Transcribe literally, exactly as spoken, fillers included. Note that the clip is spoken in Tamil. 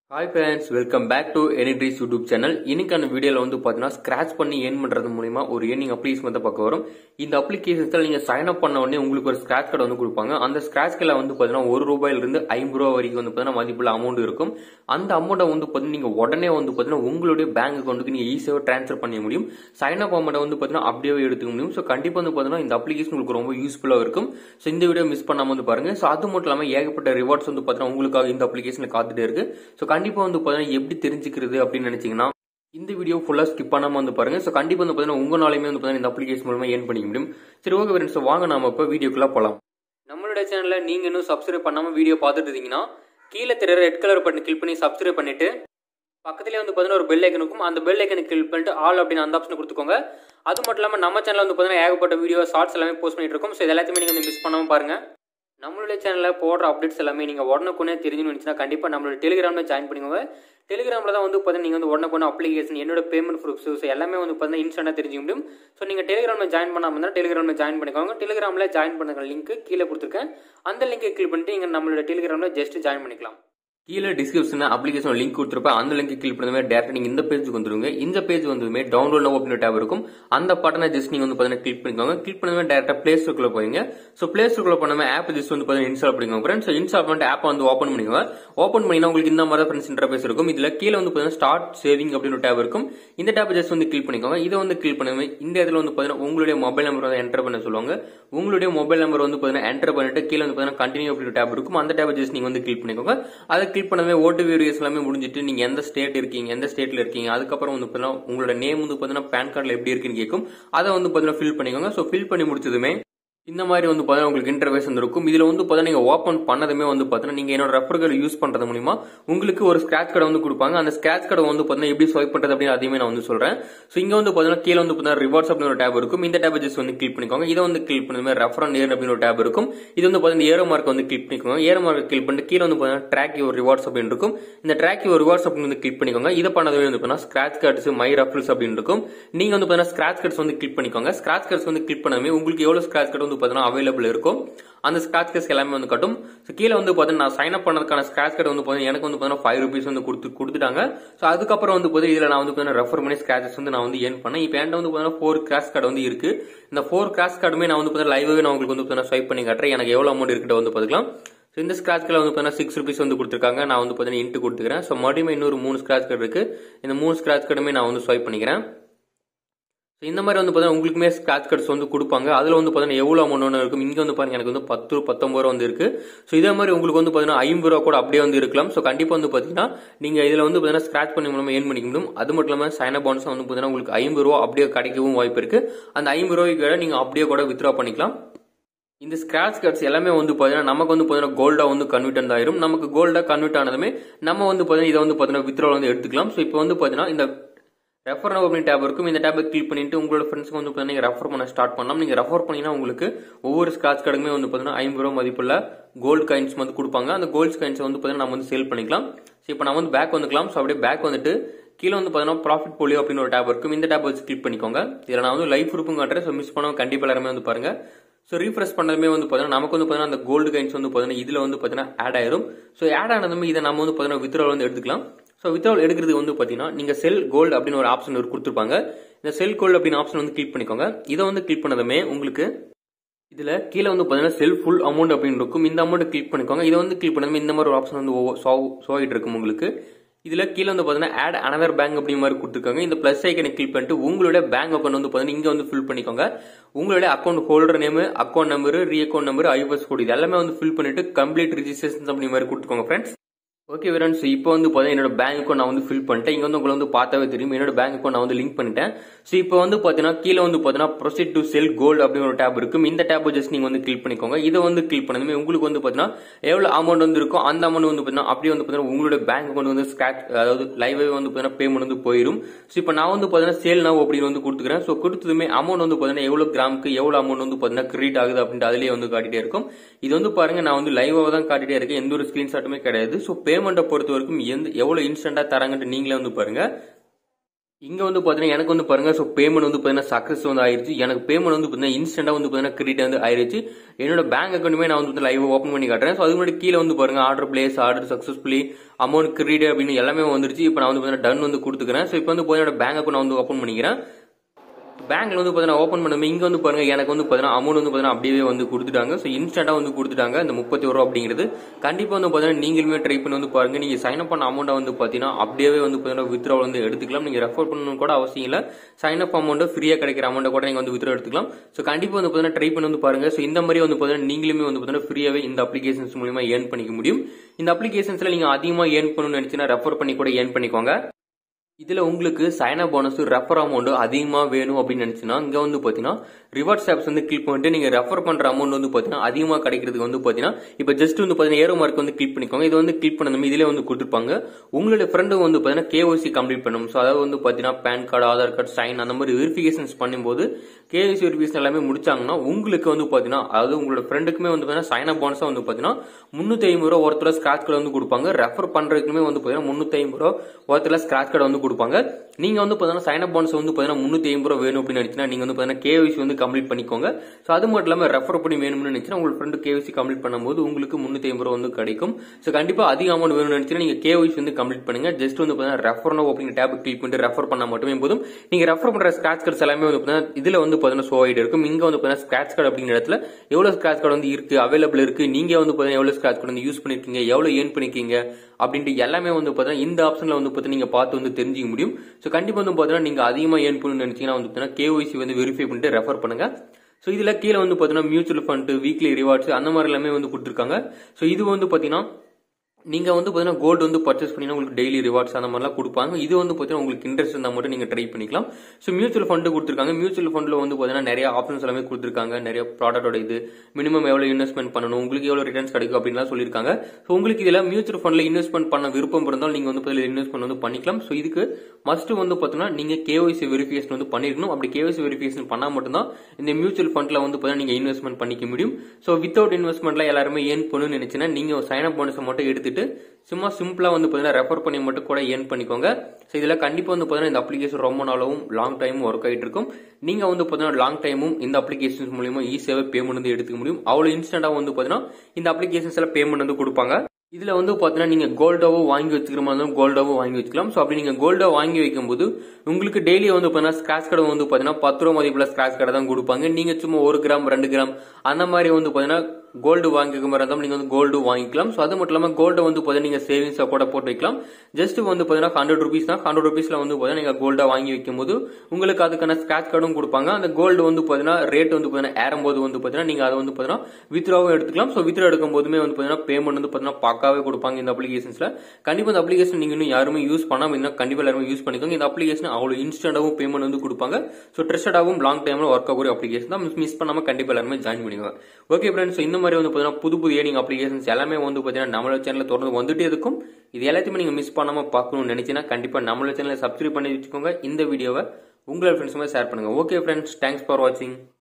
Hi friends, welcome back to Anytrees YouTube channel. இன்னைக்கான வீடியோல வந்து பாத்தீங்கன்னா ஸ்கிராட்ச் பண்ணி ஏர்ன் பண்றது மூலமா ஒரு ஏர்னிங் அப்ளிகேஷன் வந்து பார்க்க வரோம். இந்த அப்ளிகேஷன்ஸ்ல நீங்க சைன் அப் பண்ண உடனே உங்களுக்கு ஒரு ஸ்கிராட்ச் கார்டு வந்து கொடுப்பாங்க. அந்த ஸ்கிராட்ச் கார்டுல வந்து பாத்தீங்கன்னா ஒரு ரூபாயில இருந்து ஐம்பது ரூபாய் வரைக்கும் வந்து பாத்தீங்கன்னா மதிப்புள்ள அமௌண்ட் இருக்கும். அந்த அமௌண்ட்டை வந்து பாத்தீங்கன்னா நீங்க உடனே வந்து பாத்தீங்கன்னா உங்களுடைய பேங்க் அக்கௌண்ட்டுக்கு நீங்க ஈஸியாக ட்ரான்ஸ்ஃபர் பண்ண முடியும். சைன் அப் அமௌண்ட்டை வந்து பாத்தீங்கன்னா அப்படியே எடுத்துக்க முடியும். ஸோ கண்டிப்பா வந்து பாத்தீங்கன்னா இந்த அப்ளிகேஷன் உங்களுக்கு ரொம்ப யூஸ்ஃபுல்லா இருக்கும். ஸோ இந்த வீடியோ மிஸ் பண்ணாம வந்து பாருங்க. ஸோ அது மட்டும் இல்லாம ஏகப்பட்ட ரிவார்ட்ஸ் வந்து பாத்தீங்கன்னா உங்களுக்காக இந்த அப்ளிகேஷன்ல காத்துட்டே இருக்கு. ஸோ கண்டிப்பா வந்து பாத்தீங்கன்னா எப்படி தெரிஞ்சுக்கிறது அப்படின்னு நினைச்சீங்கன்னா இந்த வீடியோ ஃபுல்லா ஸ்கிப் பண்ணாம வந்து பாருங்க. சோ கண்டிப்பா வந்து பாத்தீங்கன்னா உங்களாலுமே வந்து பாத்தீங்கன்னா இந்த அப்ளிகேஷன் மூலமா ஏர்ன் பண்ணிக்க முடியும். சரி ஓகே ஃப்ரெண்ட்ஸ், வாங்க நாம இப்ப வீடியோக்குள்ள போலாம். நம்மளுடைய சேனல்ல நீங்க இன்னும் சப்ஸ்கிரைப் பண்ணாம வீடியோ பார்த்துட்டு இருந்தீங்கன்னா கீழே தெரியற ரெட் கலர் பட்டன் கிளிக் பண்ணி சப்ஸ்கிரைப் பண்ணிட்டு பக்கத்துலேயே வந்து பாத்தீங்கன்னா ஒரு பெல் ஐக்கன் இருக்கும். அந்த பெல் ஐக்கனை கிளிக் பண்ணிட்டு ஆல் அப்படின்னு அந்த ஆப்ஷன் கொடுத்துக்கோங்க. அது மட்டும் இல்லாம நம்ம சேனல்ல வந்து பாத்தீங்கன்னா ஏகப்பட்ட வீடியோ ஷார்ட்ஸ் எல்லாமே போஸ்ட் பண்ணிட்டு இருக்கோம். ஸோ இது எல்லாத்தையுமே நீங்க மிஸ் பண்ணாம பாருங்க. நம்மளுடைய சேனலில் போடுற அப்டேட்ஸ் எல்லாமே நீங்கள் உடனுக்குனே தெரிஞ்சுன்னு நினச்சினா கண்டிப்பாக நம்மளோட டெலிகிராமில் ஜாயின் பண்ணிக்கோங்க. டெலிகிராமில் தான் வந்து பார்த்தீங்கன்னா நீங்கள் வந்து உடனுக்குன அப்ளிகேஷன் என்னோட பேமெண்ட் ப்ரூஃப்ஸ் ஸோ எல்லாமே வந்து பார்த்தீங்கன்னா இன்ஸ்டன்ட்டாக தெரிஞ்சுக்க முடியும். ஸோ நீங்கள் டெலிகிராமில் ஜாயின் பண்ணாமல் இருந்தால் டெலிகிராமில் ஜாயின் பண்ணிக்கோங்க. டெலிகிராமில் ஜாயின் பண்ணுற லிங்க் கீழே கொடுத்துருக்கேன். அந்த லிங்கை கிளிக் பண்ணிட்டு நீங்கள் நம்மளோட டெலிகிராமில் ஜஸ்ட் ஜாயின் பண்ணிக்கலாம். கீழே டிஸ்கிரிப்ஷன்ல அப்ளிகேஷன் லிங்க் கொடுத்துருப்பேன். அந்த லிங்க் கிளிக் பண்ணவே டேரக்டா நீங்க இந்த பேஜுக்கு வந்துருங்க. இந்த பேஜ் வந்துமே டவுன்லோட் நவ் அப்படின்ற டேப் இருக்கும். அந்த பட்டனை ஜஸ்ட் நீங்க வந்து பாத்தீங்கன்னா கிளிக் பண்ணிக்கோங்க. கிளிக் பண்ணவே டேரக்டா பிளே ஸ்டோர்க்குள்ள போயிங்க. சோ பிளே ஸ்டோர்க்குள்ள போனமே ஆப் ஜஸ்ட் வந்து பாத்தீங்கன்னா இன்ஸ்டால் பண்ணிக்கோங்க ஃப்ரெண்ட்ஸ். சோ இன்ஸ்டால் பண்ணிட்டு ஆப் வந்து ஓபன் பண்ணிக்கோங்க. ஓபன் பண்ணினா உங்களுக்கு இந்த மாதிரி ஃப்ரெண்ட்ஸ் இன்டர்ஃபேஸ் இருக்கும். இதுல கீழே வந்து பாத்தீங்கன்னா ஸ்டார்ட் சேவிங் அப்படின்னு டேப் இருக்கும். இந்த டேப் ஜஸ்ட் வந்து கிளிக் பண்ணிக்கோங்க. இதை வந்து கிளிக் பண்ணவே இந்த இடத்துல வந்து பாத்தீங்கன்னா உங்களுடைய மொபைல் நம்பர் வந்து என்டர் பண்ண சொல்லுவாங்க. உங்களுடைய மொபைல் நம்பர் வந்து பாத்தீங்கன்னா என்டர் பண்ணிட்டு கீழே வந்து பாத்தீங்கன்னா கண்டினியூ அப்படின்ற டேப் இருக்கும். அந்த டேப் ஜஸ்ட் நீங்க வந்து கிளிக் பண்ணிக்கோங்க. அதை கிளிக் பண்ணவே ஓடிபி எல்லாமே முடிஞ்சிட்டு நீங்க எந்த ஸ்டேட் இருக்கீங்க எந்த ஸ்டேட்ல இருக்கீங்க அதுக்கப்புறம் வந்து பாத்தீங்கன்னா உங்களோட நேம் வந்து பாத்தீங்கன்னா பேன் கார்டுல எப்படி இருக்குன்னு கேட்கும். அதை வந்து பாத்தீங்கன்னா ஃபில் பண்ணிக்கோங்க. சோ ஃபில் பண்ணி முடிச்சதுமே இந்த மாதிரி வந்து பாத்தீங்கன்னா உங்களுக்கு இன்டர்ஃபேஸ் வந்துருக்கும். இதுல வந்து பாத்தீங்கன்னா நீங்க ஓபன் பண்ணதுமே வந்து பாத்தீங்கன்னா நீங்க என்னோட ரெஃபர் கோட் யூஸ் பண்றது மூலமா உங்களுக்கு ஒரு ஸ்கிராட்ச் கார்டு வந்து கொடுப்பாங்க. அந்த ஸ்கிராட்ச் கார்டு வந்து பாத்தீங்கன்னா எப்படி ஸ்வைப் பண்றது அப்படின்னு அதையுமே நான் வந்து சொல்றேன். சோ இங்க வந்து பாத்தீங்கன்னா கீழே வந்து பாத்தீங்கன்னா ரிவார்ட்ஸ் அப்படின்னு ஒரு டேப் இருக்கும். இந்த டேப் ஜஸ்ட் வந்து கிளிக் பண்ணிக்கோங்க. இதை வந்து கிளிக் பண்ணதுமே ரெஃபர் அண்ட் ஏர்ன் அப்படின்னு ஒரு டேப் இருக்கும். இது வந்து பாத்தீங்கன்னா ஏரோ மார்க் வந்து கிளிக் பண்ணிக்கோங்க. ஏரோ மார்க் கிளிக் பண்ணிட்டு கீழே வந்து பாத்தீங்கன்னா ட்ராக் யுவர் ரிவார்ட்ஸ் அப்படின்னு இருக்கும். இந்த ட்ராக் யுவர் ரிவார்ட்ஸ் அப்படின்னு வந்து கிளிக் பண்ணிக்கோங்க. இதை பண்ணதுமே வந்து பாத்தீங்கன்னா ஸ்கிராட்ச் கார்ட்ஸ் மை ரெஃபரல்ஸ் அப்படின்னு இருக்கும். நீங்க வந்து பாத்தீங்கன்னா ஸ்கிராட்ச் கார்ட்ஸ் வந்து கிளிக் பண்ணிக்கோங்க. ஸ்கிராட்ச் கார்ட்ஸ் வந்து கிளிக் பண்ணதுமே உங்களுக்கு எவ்வளவு ஸ்கிராட்ச் கார்டு வந்து பாத்தீங்கன்னா அவைலபிள் இருக்கும். அந்த ஸ்கிராட்ச் கார்ட்ஸ் எல்லாமே வந்து கட்டும். கீழே வந்து பாத்தீங்கன்னா நான் சைன் அப் பண்ணதுக்கான ஸ்கிராட்ச் கார்டு வந்து பாத்தீங்கன்னா எனக்கு வந்து பாத்தீங்கன்னா ஃபைவ் ருபீஸ் வந்து கொடுத்து கொடுத்துட்டாங்க. சோ அதுக்கப்புறம் வந்து பாத்தீங்கன்னா இதுல நான் வந்து பாத்தீங்கன்னா ரெஃபர் பண்ணி ஸ்கிராட்சஸ் வந்து நான் வந்து ஏர்ன் பண்ணேன். இப்போ என்கிட்ட வந்து பாத்தீங்கன்னா ஃபோர் ஸ்கிராட்ச் கார்டு வந்து இருக்கு. இந்த ஃபோர் ஸ்கிராட்ச் கார்டுமே நான் வந்து பாத்தீங்கன்னா லைவாவே நான் உங்களுக்கு வந்து பாத்தீங்கன்னா ஸ்வைப் பண்ணி காட்டுறேன். எனக்கு எவ்வளவு அமௌண்ட் இருக்குட்டு வந்து பாத்துக்கலாம். சோ இந்த ஸ்கிராட்ச் கார்டுல வந்து பாத்தீங்கன்னா சிக்ஸ் ருபீஸ் வந்து கொடுத்துருக்காங்க. நான் வந்து பாத்தீங்கன்னா இன்ட்டு கொடுத்துக்கிறேன். சோ மறுபடியும் இன்னொரு மூணு ஸ்கிராட்ச் கார்டு இருக்கு. இந்த மூணு ஸ்கிராட்ச் கார்டுமே நான் வந்து ஸ்வைப் பண்ணிக்கிறேன். இந்த மாதிரி வந்து பாத்தீங்கன்னா உங்களுக்குமே ஸ்கிராட்ச் கார்ட்ஸ் வந்து கொடுப்பாங்க. அதுல வந்து பாத்தீங்கன்னா எவ்வளவு அமௌண்ட் இருக்கும். இங்க வந்து பாருங்க எனக்கு வந்து பத்து பத்தொன்பது ரூபா வந்து இருக்கு. சோ இதே மாதிரி உங்களுக்கு வந்து பாத்தீங்கன்னா ஐம்பது ரூபா கூட அப்படியே வந்து இருக்கலாம். சோ கண்டிப்பா வந்து பாத்தீங்கன்னா நீங்க இதுல வந்து பாத்தீங்கன்னா ஸ்கிராட்ச் பண்ணி மூலமா ஏர்ன் பண்ணிக்க முடியும். அது மட்டும் இல்லாம சைன் அப் போனஸ் வந்து பாத்தீங்கன்னா உங்களுக்கு ஐம்பது ரூபா அப்படியே கிடைக்கவும் வாய்ப்பு இருக்கு. அந்த ஐம்பது ரூபாய்க்கு நீங்க அப்படியே கூட வித்ரா பண்ணிக்கலாம். இந்த ஸ்கிராட்ச் கார்ட்ஸ் எல்லாமே வந்து பாத்தீங்கன்னா நமக்கு வந்து பாத்தீங்கன்னா கோல்டா வந்து கன்வெர்ட் ஆயிரும். நமக்கு கோல்டா கன்வெர்ட் ஆனதுமே நம்ம வந்து பாத்தீங்கன்னா இதை வந்து பாத்தீங்கன்னா வித்ரா வந்து எடுத்துக்கலாம். சோ இப்போ வந்து பாத்தீங்கன்னா இந்த ரெஃபர் நவ் அப்படின்னு டேப் இருக்கும். இந்த டேப்பை கிளிக் பண்ணிட்டு உங்களோட ஃப்ரெண்ட்ஸ்க்கு வந்து பாத்தீங்கன்னா ரெஃபர் பண்ண ஸ்டார்ட் பண்ணலாம். நீங்க ரெஃபர் பண்ணீங்கன்னா உங்களுக்கு ஒவ்வொரு ஸ்கிராட்ச் கார்டுமே வந்து பாத்தீங்கன்னா ஐம்பது ரூபா மதிப்புள்ள கோல்டு காயின்ஸ் வந்து கொடுப்பாங்க. அந்த கோல்டு காயின்ஸ் வந்து பாத்தீங்கன்னா நம்ம வந்து சேல் பண்ணிக்கலாம். சோ இப்போ நம்ம வந்து பேக் வந்துக்கலாம். சோ அப்படியே பேக் வந்துட்டு கீழே வந்து பாத்தீங்கன்னா ப்ராஃபிட் போலியோ அப்படின்னு ஒரு டேப் இருக்கும். இந்த டேப் வச்சு கிளிக் பண்ணிக்கோங்க. இதுல நான் வந்து லைவ் ப்ரூஃபும் காட்டுறேன். சோ மிஸ் பண்ணாம கண்டிப்பா எல்லாருமே வந்து பாருங்க. சோ ரீஃப்ரெஷ் பண்ணதுமே வந்து பாத்தீங்கன்னா நமக்கு வந்து பாத்தீங்கன்னா அந்த கோல்டு காயின்ஸ் வந்து பாத்தீங்கன்னா இதுல வந்து பாத்தீங்கன்னா ஆட் ஆயிரும். சோ ஆட் ஆனதுமே இதை நம்ம வந்து பாத்தீங்கன்னா வித்ட்ராவல் வந்து எடுத்துக்கலாம். சோ வித்ட்ராவல் எடுக்கிறது வந்து பாத்தீங்கன்னா நீங்க செல் கோல்டு அப்படின்னு ஒரு ஆப்ஷன் ஒரு கொடுத்துருப்பாங்க. இந்த செல் கோல்டு அப்படின்னு ஆப்ஷன் வந்து கிளிக் பண்ணிக்கோங்க. இதை வந்து கிளிக் பண்ணதுமே உங்களுக்கு இதுல கீழே வந்து பாத்தீங்கன்னா செல் ஃபுல் அமௌண்ட் அப்படின்னு இருக்கும். இந்த அமௌண்ட் கிளிக் பண்ணிக்கோங்க. இதை வந்து கிளிக் பண்ணதுமே இந்த மாதிரி ஒரு ஆப்ஷன் வந்து ஷோ ஆயிட்டு இருக்கும் உங்களுக்கு. இதுல கீழே வந்து பாத்தீங்கன்னா ஆட் அனதர் பேங்க் அப்படி மாதிரி கொடுத்துருக்காங்க. இந்த பிளஸ் ஐக்கனை கிளிக் பண்ணிட்டு உங்களுடைய பேங்க் அக்கௌண்ட் வந்து பாத்தீங்கன்னா இங்க வந்து ஃபில் பண்ணிக்கோங்க. உங்களுடைய account holder name, account number, re account number, IFS code இது எல்லாமே வந்து ஃபில் பண்ணிட்டு கம்ப்ளீட் ரிஜிஸ்ட்ரேஷன் அப்படி மாதிரி கொடுத்துக்கோங்க ஃப்ரெண்ட்ஸ். ஓகே ஃப்ரெண்ட்ஸ், இப்போ வந்து பாத்தீங்கன்னா என்னோட பேங்க் அக்கௌண்ட் நான் வந்து ஃபில் பண்ணிட்டேன். இங்க வந்து உங்களை வந்து பார்த்தாவே தெரியும் என்னோட பேங்க் அக்கௌண்ட் நான் வந்து லிங்க் பண்ணிட்டேன். சோ இப்போ வந்து பாத்தீங்கன்னா கீழே வந்து பாத்தீங்கன்னா ப்ரொசீட் டு செல் கோல்டு அப்படின்னு ஒரு டேப் இருக்கும். இந்த டேப் ஜஸ்ட் நீங்க வந்து கிளிக் பண்ணிக்கோங்க. இதை வந்து கிளிக் பண்ணதுமே உங்களுக்கு வந்து பாத்தீங்கன்னா எவ்வளவு அமௌண்ட் வந்து இருக்கும் அந்த அமௌண்ட் வந்து பாத்தீங்கன்னா அப்படியே வந்து பாத்தீங்கன்னா உங்களுடைய பேங்க் அக்கௌண்ட் வந்து ஸ்கிராட்ச் அதாவது லைவே வந்து பாத்தீங்கன்னா பேமெண்ட் வந்து போயிடும். சோ இப்போ நான் வந்து பாத்தீங்கன்னா சேல் நவ் அப்படின்னு வந்து கொடுத்துக்கிறேன். சோ கொடுத்ததுமே அமௌண்ட் வந்து பாத்தீங்கன்னா எவ்வளவு கிராமுக்கு எவ்வளவு அமௌண்ட் வந்து பாத்தீங்கன்னா கிரெடிட் ஆகுது அப்படின்ட்டு அதுலயே வந்து காட்டிட்டே இருக்கும். இது வந்து பாருங்க நான் வந்து லைவாக தான் காட்டிட்டே இருக்கேன். எந்த ஒரு ஸ்கிரீன்ஷாட்டுமே கிடையாது. சோ பேமெண்ட்டை பொறுத்த வரைக்கும் எந்த எவ்வளவு இன்ஸ்டன்டா தராங்கன்னு நீங்களே வந்து பாருங்க. இங்க வந்து பாத்தீங்கன்னா எனக்கு வந்து பாருங்க சோ பேமெண்ட் வந்து பாத்தீங்கன்னா சக்சஸ் வந்து ஆயிருச்சு. எனக்கு பேமெண்ட் வந்து பாத்தீங்கன்னா இன்ஸ்டன்டா வந்து பாத்தீங்கன்னா கிரெடிட் வந்து ஆயிருச்சு. என்னோட பேங்க் அக்கௌண்ட்டுமே நான் வந்து லைவ் ஓபன் பண்ணி காட்டுறேன். சோ அதுக்கு முன்னாடி கீழே வந்து பாருங்க order place, order successfully, amount credit அப்படின்னு எல்லாமே வந்துருச்சு. இப்போ நான் வந்து பாத்தீங்கன்னா டன் வந்து கொடுத்துக்கிறேன். சோ இப்போ வந்து பாத்தீங்கன்னா பேங்க் அக்கௌண்ட் வந்து ஓபன் பண்ணிக்கிறேன். பேங்க்ல வந்து பாத்தீங்கன்னா ஓபன் பண்ணும்போது இங்க வந்து பாருங்க எனக்கு வந்து பாத்தீங்கன்னா அமௌண்ட் வந்து பாத்தீங்கன்னா அப்படியே வந்து கொடுத்துட்டாங்க. சோ இன்ஸ்டன்டா வந்து கொடுத்துட்டாங்க இந்த முப்பத்தி ஒரு ரூபா அப்படிங்கிறது. கண்டிப்பா வந்து பாத்தீங்கன்னா நீங்களுமே ட்ரை பண்ணி வந்து பாருங்க. நீங்க சைன் அப் பண்ண அமௌண்ட் வந்து பாத்தீங்கன்னா அப்படியே வந்து பாத்தீங்கன்னா வித்ரா வந்து எடுத்துக்கலாம். நீங்க ரெஃபர் பண்ணணும் கூட அவசியம் இல்ல. சைன் அப் அமௌண்ட் ஃப்ரீயா கிடைக்கிற அமௌண்ட் கூட நீங்க வந்து வித்ரா எடுத்துக்கலாம். சோ கண்டிப்பா வந்து பாத்தீங்கன்னா ட்ரை பண்ணி வந்து பாருங்க. சோ இந்த மாதிரி வந்து பாத்தீங்கன்னா நீங்களுமே வந்து பாத்தீங்கன்னா ஃப்ரீயாவே இந்த அப்ளிகேஷன்ஸ் மூலமா ஏர்ன் பண்ணிக்க முடியும். இந்த அப்ளிகேஷன்ஸ்ல நீங்க அதிகமா ஏர்ன் பண்ணணும்னு நினைச்சீங்கன்னா ரெஃபர் பண்ணி கூட ஏர்ன் பண்ணிக்கோங்க. இதுல உங்களுக்கு sign up bonus refer amount அதிகமா வேணும் அப்படின்னு நினைச்சுன்னா இங்க வந்து பாத்தீங்கன்னா ரிவார்ட்ஸ் ஆப்ஸ் வந்து கிளிக் பண்ணிட்டு நீங்க ரெஃபர் பண்ற அமௌண்ட் வந்து பாத்தீங்கன்னா அதிகமா கிடைக்கிறதுக்கு வந்து பாத்தீங்கன்னா இப்ப ஜஸ்ட் வந்து பாத்தீங்கன்னா ஏரோ மார்க் வந்து கிளிக் பண்ணிக்கோங்க. இது வந்து கிளிக் பண்ணதுமே இதுல வந்து கொடுத்துருப்பாங்க. உங்களுடைய ஃப்ரெண்டு வந்து பாத்தீங்கன்னா கேஒய்சி கம்ப்ளீட் பண்ணணும். சோ அதாவது வந்து பாத்தீங்கன்னா PAN card, Aadhaar card, sign அந்த மாதிரி வெரிஃபிகேஷன்ஸ் பண்ணும்போது கேஒய்சி வெரிஃபிகேஷன் எல்லாமே முடிச்சாங்கன்னா உங்களுக்கு வந்து பாத்தீங்கன்னா அதாவது உங்களோட ஃப்ரெண்டுக்குமே வந்து பாத்தீங்கன்னா சைன் அப் போனஸா வந்து பாத்தீங்கன்னா முன்னூத்தி ஐம்பது ரூபா ஒருத்தர ஸ்கிராச் கார்டு வந்து கொடுப்பாங்க. ரெஃபர் பண்றதுக்குமே வந்து பாத்தீங்கன்னா முன்னூத்தி ஐம்பது ரூபா ஒருத்தர ஸ்கிராச் கார்டு வந்து கொடுப்பாங்க. நீங்க வந்து பாத்தீங்கன்னா சைன் அப் போனஸ் வந்து பாத்தீங்கன்னா முன்னூத்தி ஐம்பது ரூபா வேணும் அப்படின்னு நினைச்சீங்கன்னா நீங்க வந்து பாத்தீங்கன்னா கேஒய்சி வந்து கம்ப்ளீட் பண்ணிக்கோங்க. சோ அது மட்டும் இல்லாம ரெஃபர் பண்ணி வேணும்னு நினைச்சீங்கன்னா உங்க ஃப்ரெண்ட் கேஒய்சி கம்ப்ளீட் பண்ணும்போது உங்களுக்கு முன்னூத்தி ஐம்பது ரூபா வந்து கிடைக்கும். சோ கண்டிப்பா அதிக அமௌண்ட் வேணும்னு நினைச்சீங்கன்னா நீங்க கேஒய்சி வந்து கம்ப்ளீட் பண்ணுங்க. ஜஸ்ட் வந்து பாத்தீங்கன்னா ரெஃபர் நவ் அப்படிங்கிற டேப் கிளிக் பண்ணிட்டு ரெஃபர் பண்ணா மட்டுமே போதும். நீங்க ரெஃபர் பண்ற ஸ்கிராச் கார்ட்ஸ் எல்லாமே வந்து பாத்தீங்கன்னா இதுல வந்து பாத்தீங்கன்னா ஷோ ஆயிட்டு இருக்கும். இங்க வந்து பாத்தீங்கன்னா ஸ்கிராச் கார்டு அப்படிங்கிற இடத்துல எவ்வளவு ஸ்கிராச் கார்டு வந்து இருக்கு, அவைலபிள் இருக்கு, நீங்க வந்து பாத்தீங்கன்னா எவ்வளவு ஸ்கிராச் கார்டு வந்து யூஸ் பண்ணிருக்கீங்க, எவ்வளவு ஏர்ன் பண்ணிருக்கீங்க அப்படின்ட்டு எல்லாமே வந்து பாத்தீங்கன்னா இந்த ஆப்ஷன்ல வந்து பாத்தீங்கன்னா நீங்க பார்த்து வந்து தெரிஞ்சுக்க முடியும். சோ கண்டிப்பா வந்து பாத்தீங்கன்னா நீங்க அதிகமா ஏர்ன் பண்ணணும்னு நினைச்சீங்கன்னா வந்து பாத்தீங்கன்னா கேஒய்சி வந்து வெரிஃபை பண்ணிட்டு ரெஃபர் பண்ணுங்க. சோ இதுல கீழே வந்து பாத்தீங்கன்னா மியூச்சுவல் ஃபண்ட், வீக்லி ரிவார்ட்ஸ் அந்த மாதிரி எல்லாமே வந்து கொடுத்துருக்காங்க. சோ இது வந்து பாத்தீங்கன்னா நீங்க வந்து பாத்தீங்கன்னா கோல்டு வந்து பர்ச்சேஸ் பண்ணீங்கன்னா உங்களுக்கு டெய்லி ரிவார்ட்ஸ் அந்த மாதிரிலாம் கொடுப்பாங்க. இது வந்து பாத்தீங்கன்னா உங்களுக்கு இன்ட்ரெஸ்ட் இருந்தா மட்டும் நீங்க ட்ரை பண்ணிக்கலாம். சோ மியூச்சுவல் ஃபண்ட் கொடுத்துருக்காங்க. மியூச்சுவல் ஃபண்ட்ல வந்து பாத்தீங்கன்னா நிறைய ஆப்ஷன்ஸ் எல்லாமே கொடுத்துருக்காங்க. நிறைய ப்ராடக்டோட இது மினிமம் எவ்வளவு இன்வெஸ்ட்மெண்ட் பண்ணணும், உங்களுக்கு எவ்வளவு ரிட்டர்ன்ஸ் கிடைக்கும் அப்படின்னு சொல்லியிருக்காங்க. சோ உங்களுக்கு இதுல மியூச்சுவல் ஃபண்ட்ல இன்வெஸ்ட்மெண்ட் பண்ண விருப்பம் இருந்தாலும் நீங்க வந்து பாத்தீங்கன்னா இன்வெஸ்ட்மெண்ட் வந்து பண்ணிக்கலாம். சோ இதுக்கு மஸ்ட் வந்து பாத்தீங்கன்னா நீங்க கேஒய்சி வெரிஃபிகேஷன் வந்து பண்ணிருக்கணும். அப்படி கேஒய்சி வெரிஃபிகேஷன் பண்ணா மட்டும் தான் இந்த மியூச்சுவல் ஃபண்ட்ல வந்து பாத்தீங்கன்னா நீங்க இன்வெஸ்ட்மெண்ட் பண்ணிக்க முடியும். சோ வித்தவுட் இன்வெஸ்ட்மெண்ட்ல எல்லாருமே ஏர்ன் பண்ணணும்னு நினைச்சீங்கன்னா நீங்க சைன் அப் போனஸ் மட்டும் எடுத்துட்டு சும்மா சிம்பிளா வந்து பாத்தீங்கன்னா ரெஃபர் பண்ணி மட்டும் கூட ஏர்ன் பண்ணிக்கோங்க. சோ இதுல கண்டிப்பா வந்து பாத்தீங்கன்னா இந்த அப்ளிகேஷன் ரொம்ப நாளாவும் லாங் டைமும் ஒர்க் ஆயிட்டு இருக்கும். நீங்க வந்து பாத்தீங்கன்னா லாங் டைமும் இந்த அப்ளிகேஷன் மூலமா ஈஸியாவே பேமெண்ட் வந்து எடுத்துக்க முடியும். அவ்வளவு இன்ஸ்டன்டா வந்து பாத்தீங்கன்னா இந்த அப்ளிகேஷன்ஸ்ல பேமெண்ட் வந்து கொடுப்பாங்க. இதுல வந்து பாத்தீங்கன்னா நீங்க கோல்டாவோ வாங்கி வச்சுக்கிற மாதிரி இருந்தாலும் கோல்டாவோ வாங்கி வச்சுக்கலாம். சோ அப்படி நீங்க கோல்டா வாங்கி வைக்கும் போது உங்களுக்கு டெய்லி வந்து பாத்தீங்கன்னா ஸ்கிராச் கார்டு வந்து பாத்தீங்கன்னா பத்து ரூபா மதிப்புல ஸ்கிராச் கார்டு தான் கொடுப்பாங்க. நீங்க சும்மா ஒரு கிராம் ரெண்டு கிராம் அந்த மாதிரி வந்து பாத்தீங்கன்னா கோல்டு வாங்கிக்க மாதிரி இருந்தாலும் நீங்க வந்து கோல்டு வாங்கிக்கலாம். சோ அது மட்டும் இல்லாம கோல்டு வந்து பாத்தீங்கன்னா நீங்க சேவிங்ஸா கூட போட்டு வைக்கலாம். ஜஸ்ட் வந்து பாத்தீங்கன்னா ஹண்ட்ரட் ருபீஸ் தான். ஹண்ட்ரட் ருபீஸ்ல வந்து பாத்தீங்கன்னா நீங்க கோல்டா வாங்கி வைக்கும் போது உங்களுக்கு அதுக்கான ஸ்கிராச் கார்டும் கொடுப்பாங்க. அந்த கோல்டு வந்து பாத்தீங்கன்னா ரேட் வந்து பாத்தீங்கன்னா ஏறும் போது வந்து பாத்தீங்கன்னா நீங்க அதை வந்து பாத்தீங்கன்னா வித்ராவும் எடுத்துக்கலாம். சோ வித்ரா எடுக்கும் போதுமே வந்து பாத்தீங்கன்னா பேமெண்ட் வந்து பாத்தீங்கன்னா பக்காவே கொடுப்பாங்க இந்த அப்ளிகேஷன்ஸ்ல. கண்டிப்பா இந்த அப்ளிகேஷன் நீங்க இன்னும் யாருமே யூஸ் பண்ணாம இருந்தா கண்டிப்பா எல்லாருமே யூஸ் பண்ணிக்கோங்க. இந்த அப்ளிகேஷன் அவ்வளவு இன்ஸ்டன்டாவும் பேமெண்ட் வந்து கொடுப்பாங்க. சோ ட்ரஸ்டடாவும் லாங் டைம்ல ஒர்க் ஆகக்கூடிய அப்ளிகேஷன் தான். மிஸ் பண்ணாம கண்டிப்பா எல்லாருமே ஜாயின் பண்ணிக்கோங்க. ஓகே ஃப்ரெண்ட்ஸ், இந்த மாதிரி வந்து பாத்தீங்கன்னா புது புது ஏர்னிங் அப்ளிகேஷன்ஸ் எல்லாமே வந்து பாத்தீங்கன்னா நம்மளோட சேனல்ல தொடர்ந்து வந்துட்டே இருக்கும். இது எல்லாத்தையுமே நீங்க மிஸ் பண்ணாம பார்க்கணும்னு நினைச்சீங்கன்னா கண்டிப்பா நம்மளோட சேனலை சப்ஸ்கிரைப் பண்ணி வச்சுக்கோங்க. இந்த வீடியோவை உங்களோட ஃப்ரெண்ட்ஸுமே ஷேர் பண்ணுங்க. ஓகே ஃப்ரெண்ட்ஸ், தேங்க்ஸ் ஃபார் வாட்சிங்.